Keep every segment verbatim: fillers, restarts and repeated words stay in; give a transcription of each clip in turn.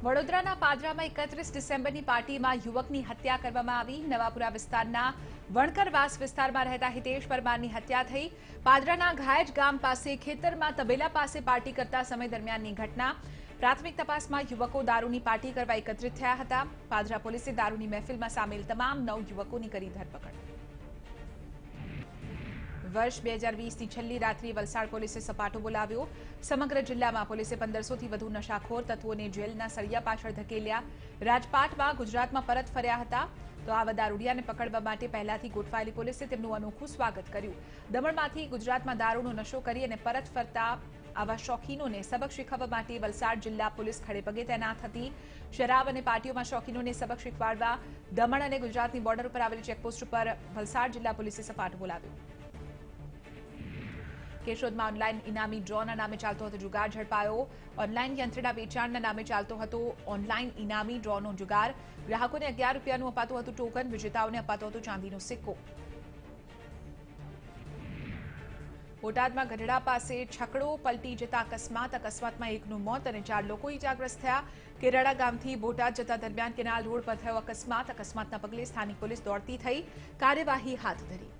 વડોદરાના પાદરામાં એકત્રીસ ડિસેમ્બરની પાર્ટીમાં યુવકની હત્યા કરવામાં આવી। નવાપુરા વિસ્તારના વણકરવાસ વિસ્તારમાં રહેતા હિતેશ પરમારની હત્યા થઈ। પાદરાના ઘાયજ ગામ પાસે ખેતરમાં તબેલા પાસે પાર્ટી કરતા સમય દરમિયાનની ઘટના। પ્રાથમિક તપાસમાં યુવકો દારૂની પાર્ટી કરવા એકત્રિત થયા હતા। પાદરા પોલીસે દારૂની મહેફિલમાં સામેલ તમામ નવ યુવકોની કરી ધરપકડ। વર્ષ બે હજાર વીસ ની છેલ્લી રાત્રિએ વલસાડ પોલીસે સપાટો બોલાવ્યો। સમગ્ર જિલ્લામાં પોલીસે પંદરસોથી વધુ નશાખોર તત્વોને જેલના સળિયા પાછળ ધકેલ્યા। રાજપાટમાં ગુજરાતમાં પરત ફર્યા હતા તો આવા દારૂડિયાને પકડવા માટે પહેલાથી ગોઠવાયેલી પોલીસે તેમનું અનોખું સ્વાગત કર્યું। દમણમાંથી ગુજરાતમાં દારૂનો નશો કરી અને પરત ફરતા આવા શોખીનોને સબક શીખવવા માટે વલસાડ જિલ્લા પોલીસ ખડેપગે તૈનાત હતી। શરાબ અને પાર્ટીઓમાં શોખીનોને સબક શીખવાડવા દમણ અને ગુજરાતની બોર્ડર પર આવેલી ચેકપોસ્ટ પર વલસાડ જિલ્લા પોલીસે સપાટો બોલાવ્યો। કેશોદમાં ઓનલાઈન ઇનામી ડ્રોના નામે ચાલતો હતો જુગાર ઝડપાયો। ઓનલાઈન યંત્રના વેચાણના નામે ચાલતો હતો ઓનલાઈન ઇનામી ડ્રોનો જુગાર। ગ્રાહકોને અગિયાર રૂપિયાનું અપાતું હતું ટોકન, વિજેતાઓને અપાતો હતો ચાંદીનો સિક્કો। બોટાદમાં ગઢડા પાસે છકડો પલટી જતા અકસ્માત અકસ્માતમાં એકનું મોત અને ચાર લોકો ઇજાગ્રસ્ત થયા। કેરાડા ગામથી બોટાદ જતા દરમિયાન કેનાલ રોડ પર થયો અકસ્માત અકસ્માતના પગલે સ્થાનિક પોલીસ દોડતી થઈ કાર્યવાહી હાથ ધરી।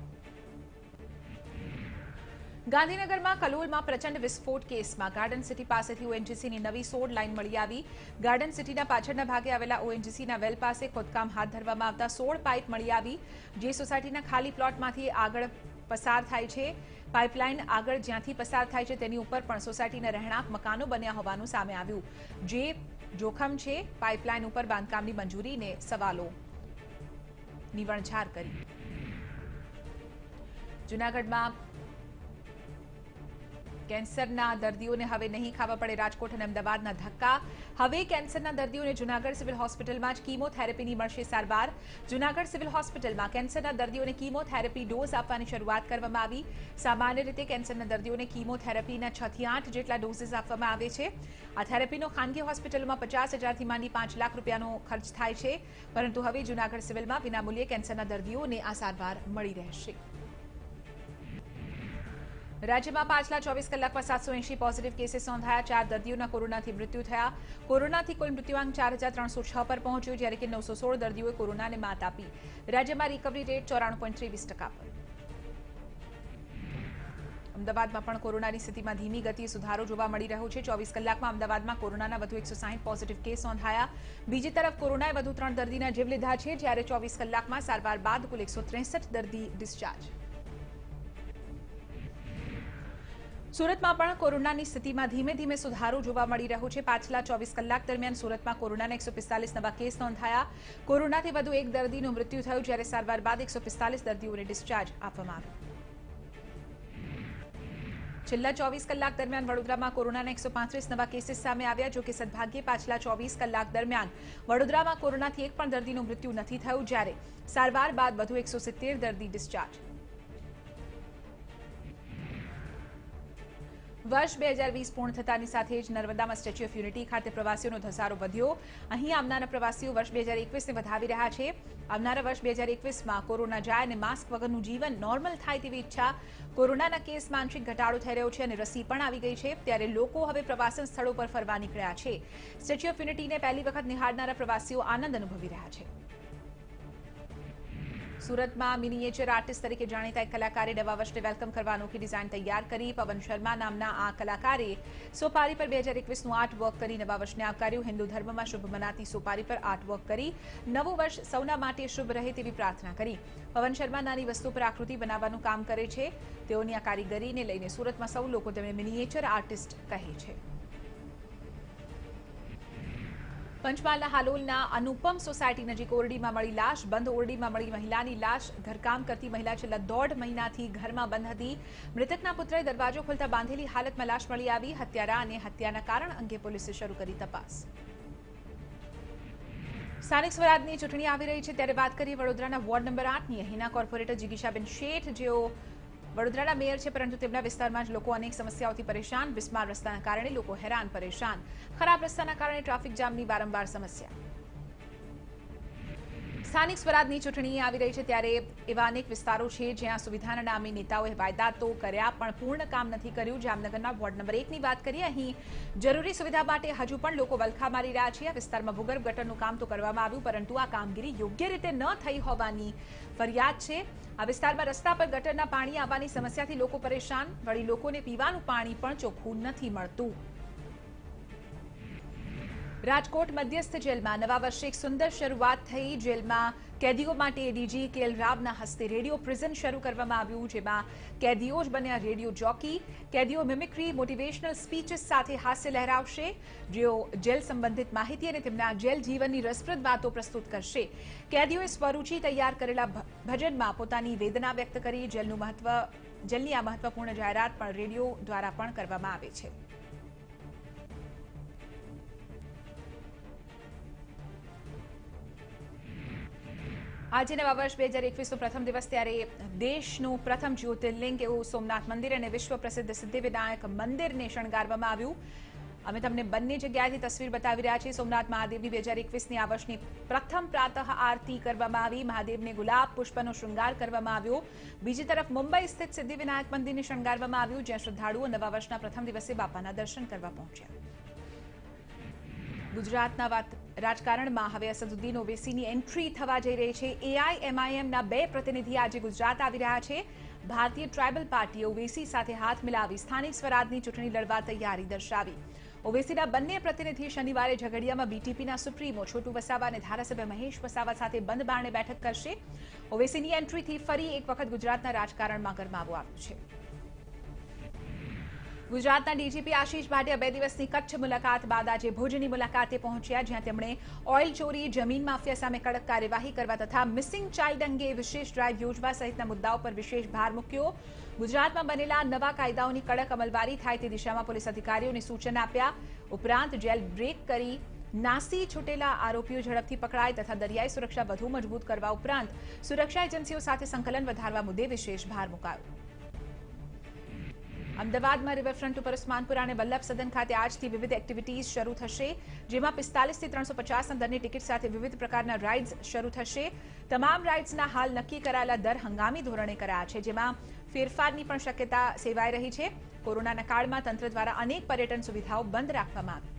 ગાંધીનગરમાં કલોલમાં પ્રચંડ વિસ્ફોટ કેસમાં ગાર્ડન સિટી પાસેથી ઓએનજીસીની નવી સોળ લાઇન મળી આવી। ગાર્ડન સિટીના પાછળના ભાગે આવેલા ઓએનજીસીના વેલ પાસે ખોદકામ હાથ ધરવામાં આવતા સોળ પાઇપ મળી આવી, જે સોસાયટીના ખાલી પ્લોટમાંથી આગળ પસાર થાય છે। પાઇપલાઇન આગળ જ્યાંથી પસાર થાય છે તેની ઉપર પણ સોસાયટીના રહેણાંક મકાનો બન્યા હોવાનું સામે આવ્યું, જે જોખમ છે। પાઇપલાઇન ઉપર બાંધકામની મંજૂરીને સવાલો નિવણઝાર કરી। જૂનાગઢમાં કેન્સરના દર્દીઓને હવે નહીં ખાવા પડે રાજકોટ અને અમદાવાદના ધક્કા। હવે કેન્સરના દર્દીઓને જૂનાગઢ સિવિલ હોસ્પિટલમાં જ કીમોથેરેપીની મળશે સારવાર। જૂનાગઢ સિવિલ હોસ્પિટલમાં કેન્સરના દર્દીઓને કીમોથેરેપી ડોઝ આપવાની શરૂઆત કરવામાં આવી। સામાન્ય રીતે કેન્સરના દર્દીઓને કીમોથેરેપીના છ થી આઠ જેટલા ડોઝીસ આપવામાં આવે છે। આ થેરેપીનો ખાનગી હોસ્પિટલોમાં પચાસ હજારથી માંડી પાંચ લાખ રૂપિયાનો ખર્ચ થાય છે, પરંતુ હવે જૂનાગઢ સિવિલમાં વિનામૂલ્યે કેન્સરના દર્દીઓને આ સારવાર મળી રહેશે। રાજ્યમાં પાછલા ચોવીસ કલાકમાં સાતસો એંશી પોઝિટિવ કેસીસ નોંધાયા। ચાર દર્દીઓના કોરોનાથી મૃત્યુ થયા। કોરોનાથી કુલ મૃત્યુઆંક ચાર હજાર ત્રણસો છ પર પહોંચ્યો, જ્યારે કે નવસો સોળ દર્દીઓએ કોરોનાને માત આપી। રાજ્યમાં રિકવરી રેટ ચોરાણું પોઈન્ટ ત્રેવીસ ટકા પર। અમદાવાદમાં પણ કોરોનાની સ્થિતિમાં ધીમી ગતિએ સુધારો જોવા મળી રહ્યો છે। ચોવીસ કલાકમાં અમદાવાદમાં કોરોનાના વધુ એકસો સાહીઠ પોઝિટિવ કેસ નોંધાયા। બીજી તરફ કોરોનાએ વધુ ત્રણ દર્દીના જીવ લીધા છે, જ્યારે ચોવીસ કલાકમાં સારવાર બાદ કુલ એકસો ત્રેસઠ દર્દી ડિસ્ચાર્જ। સુરતમાં પણ કોરોનાની સ્થિતિમાં ધીમે ધીમે સુધારો જોવા મળી રહ્યો છે। પાછલા ચોવીસ કલાક દરમિયાન સુરતમાં કોરોનાના એકસો પિસ્તાલીસ નવા કેસ નોંધાયા। કોરોનાથી વધુ એક દર્દીનું મૃત્યુ થયું, જ્યારે સારવાર બાદ એકસો પિસ્તાલીસ દર્દીઓને ડિસ્ચાર્જ આપવામાં આવ્યું। છેલ્લા ચોવીસ કલાક દરમિયાન વડોદરામાં કોરોનાના એકસો પાંત્રીસ નવા કેસીસ સામે આવ્યા। જો કે સદભાગ્યે પાછલા ચોવીસ કલાક દરમિયાન વડોદરામાં કોરોનાથી એક પણ દર્દીનું મૃત્યુ નથી થયું, જ્યારે સારવાર બાદ વધુ એકસો સિત્તેર દર્દી ડિસ્ચાર્જ। વર્ષ બે હજાર વીસ પૂર્ણ થતાની સાથે જ નર્મદામાં સ્ટેચ્યુ ઓફ યુનિટી ખાતે પ્રવાસીઓનો ધસારો વધ્યો। અહીં આવનારા પ્રવાસીઓ વર્ષ બે હજાર એકવીસને વધાવી રહ્યા છે। આવનારા વર્ષ બે હજાર એકવીસમાં કોરોના જાય અને માસ્ક વગરનું જીવન નોર્મલ થાય તેવી ઈચ્છા। કોરોનાના કેસમાં આંશિક ઘટાડો થઈ રહ્યો છે અને રસી પણ આવી ગઈ છે, ત્યારે લોકો હવે પ્રવાસન સ્થળો પર ફરવા નીકળ્યા છે। સ્ટેચ્યુ ઓફ યુનિટીને પહેલી વખત નિહાળનારા પ્રવાસીઓ આનંદ અનુભવી રહ્યા છે। સુરતમાં મિનિએચર આર્ટિસ્ટ તરીકે જાણીતા એક કલાકારે નવા વર્ષને વેલકમ કરવા અનોખી ડિઝાઇન તૈયાર કરી। પવન શર્મા નામના આ કલાકારે સોપારી પર બે હજાર એકવીસનું આર્ટ વર્ક કરી નવા વર્ષને આવકાર્યું। હિન્દુ ધર્મમાં શુભ મનાતી સોપારી પર આર્ટ વર્ક કરી નવું વર્ષ સૌના માટે શુભ રહે તેવી પ્રાર્થના કરી। પવન શર્મા નાની વસ્તુ પર આકૃતિ બનાવવાનું કામ કરે છે। તેઓની આ કારીગરીને લઈને સુરતમાં સૌ લોકો તેમને મિનિએચર આર્ટિસ્ટ કહે છે। પંચમહાલના હાલોલના અનુપમ સોસાયટી નજીક ઓરડીમાં મળી લાશ। બંધ ઓરડીમાં મળી મહિલાની લાશ। ઘરકામ કરતી મહિલા છેલ્લા દોઢ મહિનાથી ઘરમાં બંધ હતી। મૃતકના પુત્રએ દરવાજો ખોલતા બાંધેલી હાલતમાં લાશ મળી આવી। હત્યારા અને હત્યાના કારણ અંગે પોલીસે શરૂ કરી તપાસ। સ્થાનિક સ્વરાજની ચૂંટણી આવી રહી છે, ત્યારે વાત કરીએ વડોદરાના વોર્ડ નંબર આઠની। અહીંના કોર્પોરેટર જિગીશાબેન શેઠ, જેઓ વડોદરાના મેયર છે, પરંતુ તેમના વિસ્તારમાં જ લોકો અનેક સમસ્યાઓથી પરેશાન। બિસ્માર રસ્તાના કારણે લોકો હેરાન પરેશાન। ખરાબ રસ્તાના કારણે ટ્રાફિક જામની વારંવાર સમસ્યા। સ્થાનિક સ્વરાજની ચૂંટણી આવી રહી છે ત્યારે એવા અનેક વિસ્તારો છે જ્યાં સુવિધાના નામે નેતાઓએ વાયદા તો કર્યા પણ પૂર્ણ કામ નથી કર્યું। જામનગરના વોર્ડ નંબર એક ની વાત કરીએ, અહીં જરૂરી સુવિધા માટે હજુ પણ લોકો વલખા મારી રહ્યા છે। આ વિસ્તારમાં ભૂગર્ભ ગટરનું કામ તો કરવામાં આવ્યું પરંતુ આ કામગીરી યોગ્ય રીતે ન થઈ હોવાની ફરિયાદ છે। આ વિસ્તારમાં રસ્તા પર ગટરના પાણી આવવાની સમસ્યાથી લોકો પરેશાન, વળી લોકોને પીવાનું પાણી પણ ચોખ્ખું નથી મળતું। રાજકોટ મધ્યસ્થ જેલમાં નવા વર્ષે એક સુંદર શરૂઆત થઈ। જેલમાં કેદીઓ માટે એડીજી કે એલ રાવના હસ્તે રેડિયો પ્રિઝન શરૂ કરવામાં આવ્યું, જેમાં કેદીઓ જ બન્યા રેડિયો જોકી। કેદીઓ મિમિક્રી, મોટિવેશનલ સ્પીચીસ સાથે હાસ્ય લહેરાવશે, જેઓ જેલ સંબંધિત માહિતી અને તેમના જેલ જીવનની રસપ્રદ વાતો પ્રસ્તુત કરશે। કેદીઓએ સ્વરૂચિ તૈયાર કરેલા ભજનમાં પોતાની વેદના વ્યક્ત કરી। જેલનું મહત્વ જેલની આ મહત્વપૂર્ણ જાહેરાત પણ રેડિયો દ્વારા પણ કરવામાં આવે છે। આજે નવા વર્ષ બે હજાર એકવીસ નો પ્રથમ દિવસ ત્યારે દેશનું પ્રથમ જ્યોતિર્લિંગ એવું સોમનાથ મંદિર અને વિશ્વ પ્રસિદ્ધ સિદ્ધિવિનાયક મંદિરને શણગારવામાં આવ્યું। અમે તમને બંને જગ્યાએથી તસવીર બતાવી રહ્યા છીએ। સોમનાથ મહાદેવની બે હજાર એકવીસની આ વર્ષની પ્રથમ પ્રાતઃ આરતી કરવામાં આવી। મહાદેવને ગુલાબ પુષ્પનો શૃંગાર કરવામાં આવ્યો। બીજી તરફ મુંબઈ સ્થિત સિદ્ધિવિનાયક મંદિરને શણગારવામાં આવ્યું, જ્યાં શ્રદ્ધાળુઓ નવા વર્ષના પ્રથમ દિવસે બાપાના દર્શન કરવા પહોંચ્યા। ગુજરાતના રાજકારણમાં હવે અસદુદ્દીન ઓવૈસીની એન્ટ્રી થવા જઈ રહી છે। એઆઈએમઆઈએમના બે પ્રતિનિધિ આજે ગુજરાત આવી રહ્યા છે। ભારતીય ટ્રાઇબલ પાર્ટીએ ઓવૈસી સાથે હાથ મિલાવી સ્થાનિક સ્વરાજની ચૂંટણી લડવા તૈયારી દર્શાવી। ઓવૈસીના બંને પ્રતિનિધિ શનિવારે ઝઘડિયામાં બીટીપીના સુપ્રીમો છોટુ વસાવા અને ધારાસભ્ય મહેશ વસાવા સાથે બંધ બારણે બેઠક કરશે। ઓવૈસીની એન્ટ્રીથી ફરી એક વખત ગુજરાતના રાજકારણમાં ગરમાવો આવ્યો છે। ગુજરાતના ડીજીપી આશિષ ભાટિયા બે દિવસની કચ્છ મુલાકાત બાદ આજે ભુજની મુલાકાતે પહોંચ્યા, જ્યાં તેમણે ઓઇલ ચોરી, જમીન માફિયા સામે કડક કાર્યવાહી કરવા તથા મિસિંગ ચાઇલ્ડ અંગે વિશેષ ડ્રાઇવ યોજવા સહિતના મુદ્દાઓ પર વિશેષ ભાર મૂક્યો। ગુજરાતમાં બનેલા નવા કાયદાઓની કડક અમલવારી થાય તે દિશામાં પોલીસ અધિકારીઓને સૂચન આપ્યા। ઉપરાંત જેલ બ્રેક કરી નાસી છૂટેલા આરોપીઓ ઝડપથી પકડાય તથા દરિયાઈ સુરક્ષા વધુ મજબૂત કરવા ઉપરાંત સુરક્ષા એજન્સીઓ સાથે સંકલન વધારવા મુદ્દે વિશેષ ભાર મુકાયો। અમદાવાદમાં રિવરફ્રન્ટ ઉપર ઉસ્માનપુરા અને વલ્લભ સદન ખાતે આજથી વિવિધ એક્ટિવિટીઝ શરૂ થશે, જેમાં પિસ્તાલીસ થી ત્રણસો પચાસના દરની ટિકિટ સાથે વિવિધ પ્રકારના રાઇડ્સ શરૂ થશે। તમામ રાઇડ્સના હાલ નક્કી કરાયેલા દર હંગામી ધોરણે કરાયા છે, જેમાં ફેરફારની પણ શક્યતા સેવાઈ રહી છે। કોરોનાના કાળમાં તંત્ર દ્વારા અનેક પર્યટન સુવિધાઓ બંધ રાખવામાં આવી।